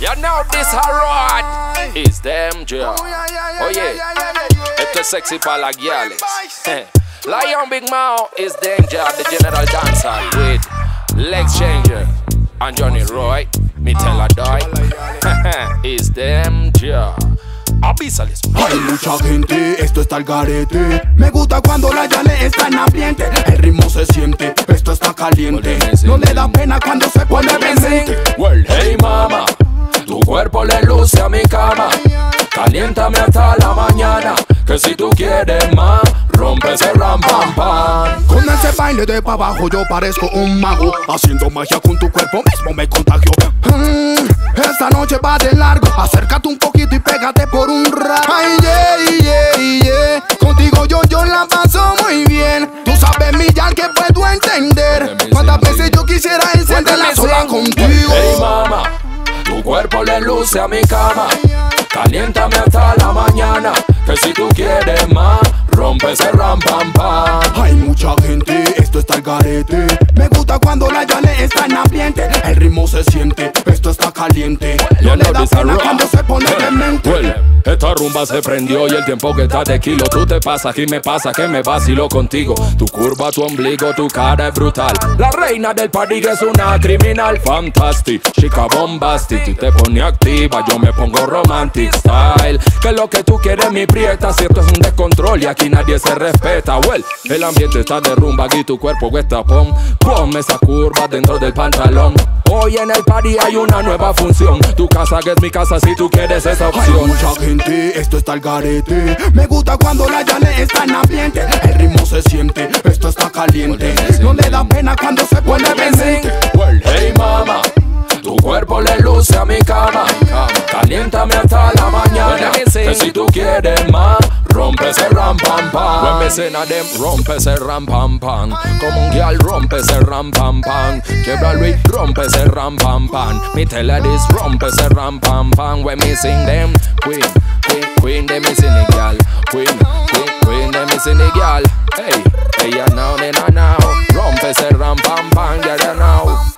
You know this hard is them Joe. Oye, esto es sexy para las guiales. Lion Big Mao is Danger, the General Dancer with Lex Changer and Johnny Roy. Me tell a die is them Joe. Avísales. Hay mucha gente, esto está al garete. Me gusta cuando la Yale está en ambiente. El ritmo se siente, esto está caliente. No le da pena cuando se pone decente. Well, hey mama, tu cuerpo le luce a mi cama. Caliéntame hasta la mañana, que si tú quieres más, rompe ese ram pam pam. Con ese baile de pa' abajo yo parezco un mago. Haciendo magia con tu cuerpo mismo me contagio. Esta noche va de largo. Acércate un poquito y pégate por un rato. Ay, yeah. Contigo yo la paso muy bien. Tú sabes mi yal que puedo entender. Cuántas veces yo quisiera encenderla sola contigo. Hey mama, tu cuerpo le luce a mi cama. Caliéntame hasta la mañana, que si tú quieres más, rompe ese ram pam pam. Hay mucha gente, esto está al garete. Me gusta cuando la Yale está en ambiente. El ritmo se siente, esto está caliente. No le da pena cuando se pone demente. Esta rumba se prendió y el tiempo que está de kilo. Tú te pasas y me pasa que me vacilo contigo. Tu curva, tu ombligo, tu cara es brutal. La reina del party es una criminal. Fantastic, chica bombastic. Tú te pones activa, yo me pongo romantic style. Que lo que tú quieres mi prieta. Cierto es un descontrol y aquí nadie se respeta. Well, el ambiente está de rumba y tu cuerpo está pom. Ponme esa curva dentro del pantalón. Hoy en el party hay una nueva función. Tu casa que es mi casa si tú quieres esa opción. Hay mucha gente, esto está al garete. Me gusta cuando la Yale está en ambiente. El ritmo se siente, esto está caliente. No le da pena cuando se pone decente. Hey mama, tu cuerpo le luce a mi cama. Caliéntame hasta la mañana, que si tú quieres más, rompe ese ram pam pam. When me sing a them, rompe ese ram pam pam. Como un guial, rompe ese ram pam pam. Quiebra Luis, rompe ese ram pam pam. Me tell her this, rompe ese ram pam pam. When me sing them, queen, them me sing the gal. Queen, them me sing the gal. Hey, now, rompe ese ram pam pam, ya now.